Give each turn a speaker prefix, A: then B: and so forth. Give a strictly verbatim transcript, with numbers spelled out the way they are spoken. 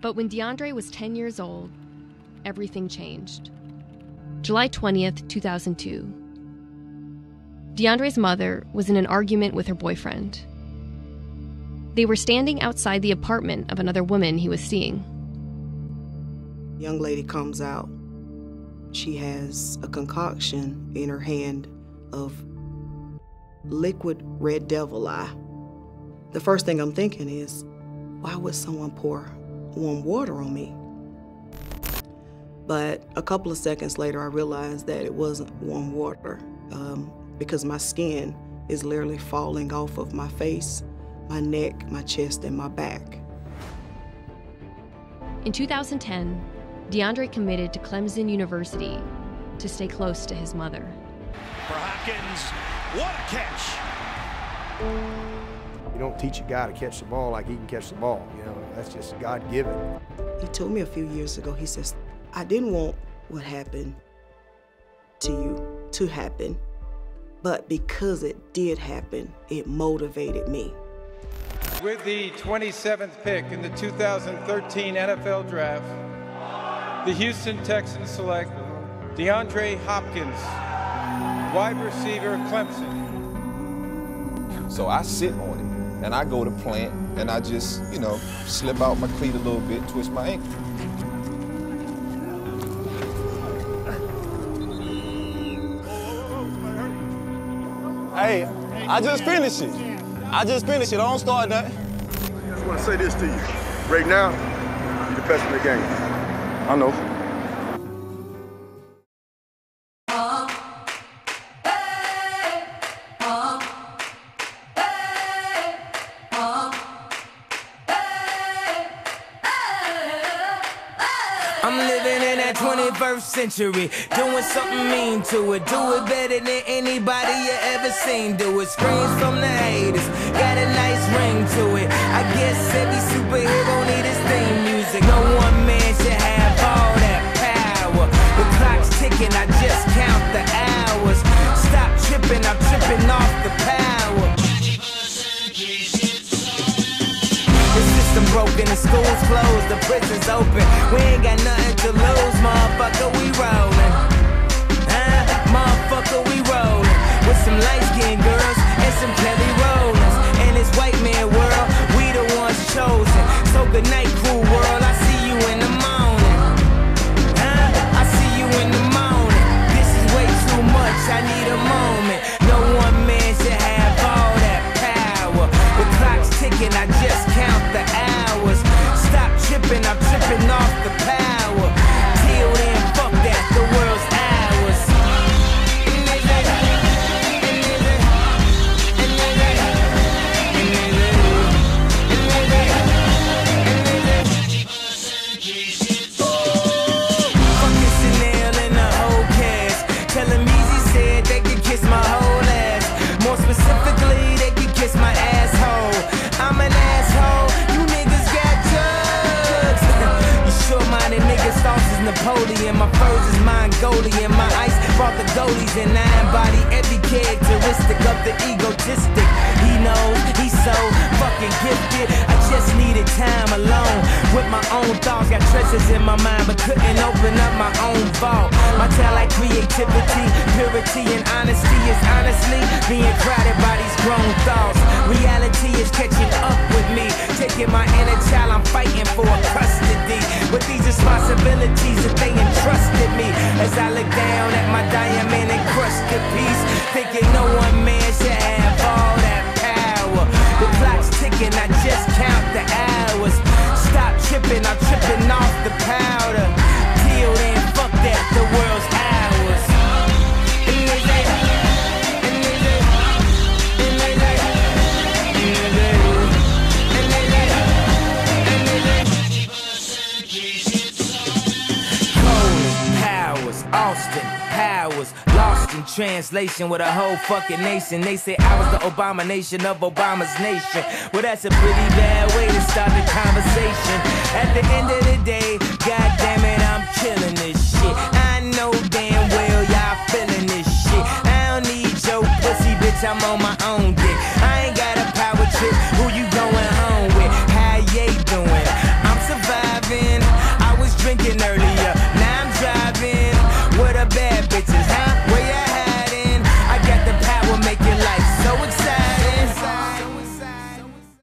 A: But when Deandre was ten years old, everything changed. July twentieth, two thousand two. Deandre's mother was in an argument with her boyfriend. They were standing outside the apartment of another woman he was seeing.
B: Young lady comes out. She has a concoction in her hand of liquid red devil eye. The first thing I'm thinking is, why would someone pour warm water on me? But a couple of seconds later, I realized that it wasn't warm water um, because my skin is literally falling off of my face, my neck, my chest, and my back.
A: In two thousand ten, Deandre committed to Clemson University to stay close to his mother.
C: For Hopkins, what a catch!
D: You don't teach a guy to catch the ball like he can catch the ball. You know, that's just God-given.
B: He told me a few years ago, he says, I didn't want what happened to you to happen, but because it did happen, it motivated me.
E: With the twenty-seventh pick in the two thousand thirteen N F L Draft, the Houston Texans select Deandre Hopkins, wide receiver, Clemson.
F: So I sit on it, and I go to plant, and I just, you know, slip out my cleat a little bit, twist my ankle. Hey, I just finished it. I just finished it. I don't start nothing.
D: I just want to say this to you. Right now, you're the best in the game. I know.
G: I'm living in that twenty-first century, doing something mean to it. Do it better than anybody you ever seen do it. Screams from the haters, got a nice ring to it. I guess every superhero need his theme music. No one man should have all that power. The clock's ticking, I just count the hours. Stop tripping, I'm tripping off the power. Broken, the school's closed, the prison's open. We ain't got nothing to lose, motherfucker, we rollin'. Huh? Motherfucker, we rollin'. With some light-skinned girls and some Kelly Rollins. In this white man world, we the ones chosen. So good night, cool world, I see you in the morning. Huh? I see you in the morning. This is way too much, I need a moment. No one man should have all that power. The clock's ticking, I just count the hours. Stop tripping, I'm tripping off the power. Till then, fuck that, the world's ours. Fucking Chanel and the whole cast. Tell them Easy said they could kiss my whole ass. More specifically, they could kiss my asshole. I'm an asshole, you niggas got drugs. You short-minded niggas, sauce is Napoleon. My furs is Mongolian. My ice brought the goalies and I embody every characteristic of the egotistic. He knows he's so fucking gifted. I just needed time alone with my own thoughts. Got treasures in my mind but couldn't open up my own vault. My talent, creativity, purity, and honesty is honestly being crowded by these grown thoughts. Reality is catching up with me, taking my inner child, I'm fighting for custody. With these responsibilities that they entrusted me, as I look down at my diamond encrusted piece, thinking no one man should have all that power. The clock's ticking, I just count the hours. Stop tripping, I'm tripping off the powder. Till then, fuck that, the world's ours. Austin Powers, lost in translation with a whole fucking nation. They say I was the abomination of Obama's nation. Well, that's a pretty bad way to start the conversation. At the end of